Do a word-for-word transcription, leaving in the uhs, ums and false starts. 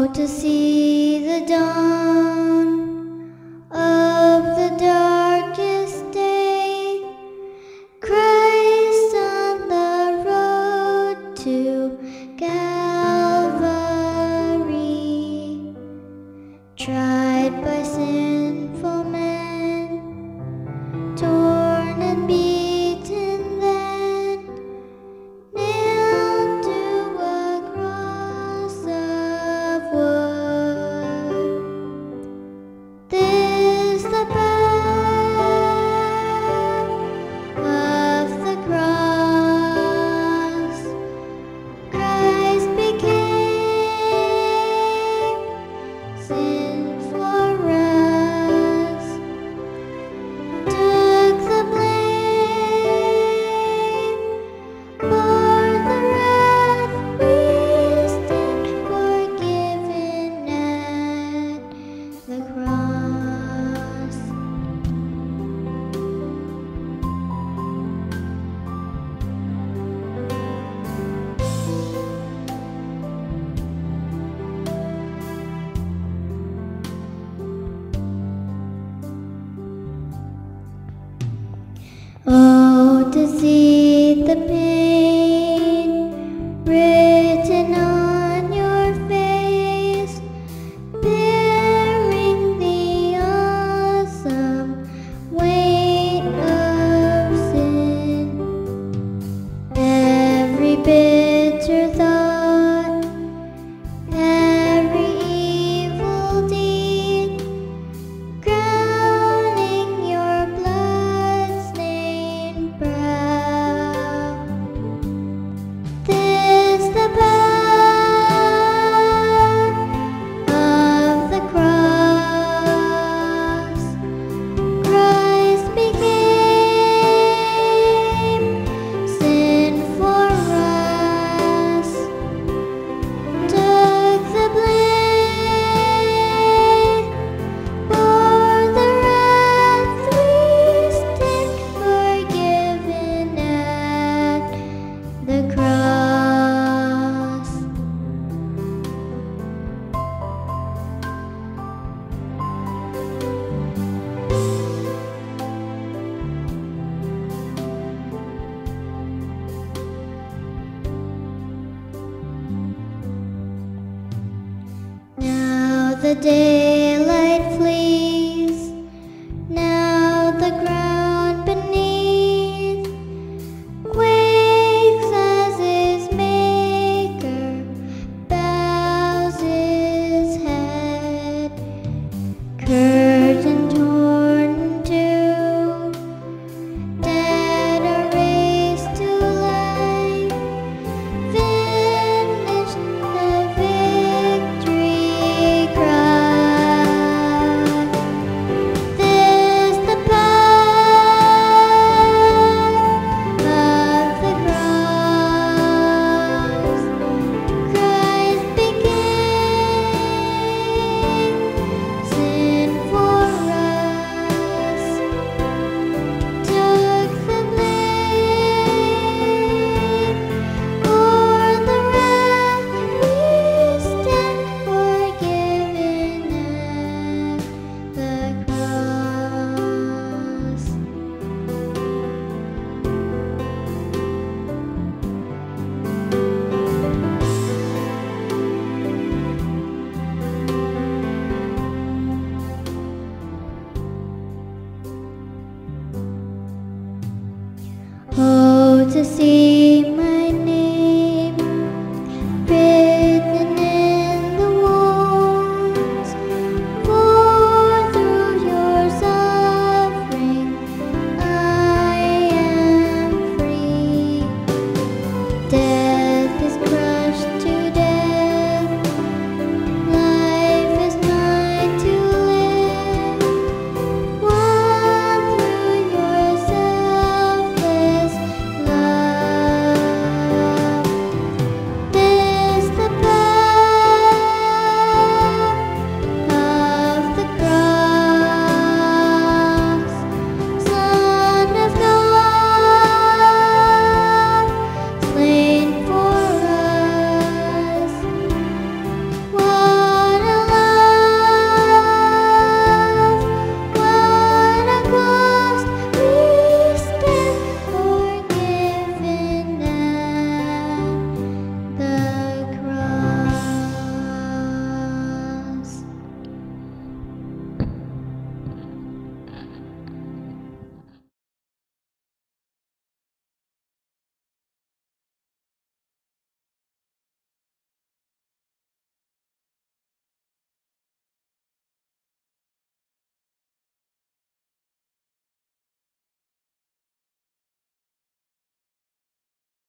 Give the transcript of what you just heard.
to see the dawn of the darkest day, Christ on the road to Calvary, tried by sinful men, torn and beaten, then nailed to a cross of wood. This the path of the cross. Christ became sin for us, took the blame, bore the wrath we stand forgiven at the cross. Oh, to see the pain written on your face, bearing the awesome weight of sin. Every bitter thought, every evil deed, crowning your blood-stained brow. This the path of the cross. Christ became sin for us, took the blame, bore the wrath we stand forgiven at the cross. Now the day